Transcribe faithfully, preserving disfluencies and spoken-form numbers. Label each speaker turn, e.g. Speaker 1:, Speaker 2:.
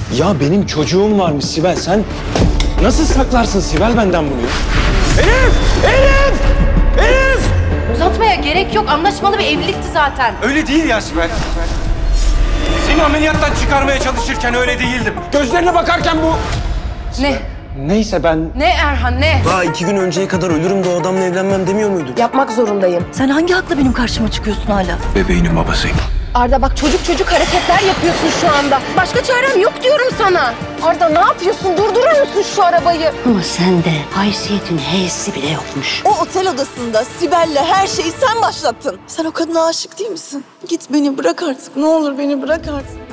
Speaker 1: Ya benim çocuğum varmış Sibel. Sen nasıl saklarsın Sibel benden bunu? Elif! Elif! Elif!
Speaker 2: Uzatmaya gerek yok. Anlaşmalı bir evlilikti zaten.
Speaker 1: Öyle değil ya Sibel. Seni ameliyattan çıkarmaya çalışırken öyle değildim. Gözlerine bakarken bu...
Speaker 2: Ne?
Speaker 1: Neyse ben...
Speaker 2: Ne Erhan ne?
Speaker 3: Daha iki gün önceye kadar ölürüm de o adamla evlenmem demiyor muydun?
Speaker 2: Yapmak zorundayım.
Speaker 4: Sen hangi hakla benim karşıma çıkıyorsun hala?
Speaker 1: Bebeğinin babasıyım.
Speaker 2: Arda bak çocuk çocuk hareketler yapıyorsun şu anda. Başka çarem yok diyorum sana. Arda ne yapıyorsun? Durdurur musun şu arabayı?
Speaker 4: Ama sende haysiyetin heyesi bile yokmuş.
Speaker 5: O otel odasında Sibel'le her şeyi sen başlattın. Sen o kadına aşık değil misin? Git beni bırak artık. Ne olur beni bırak artık.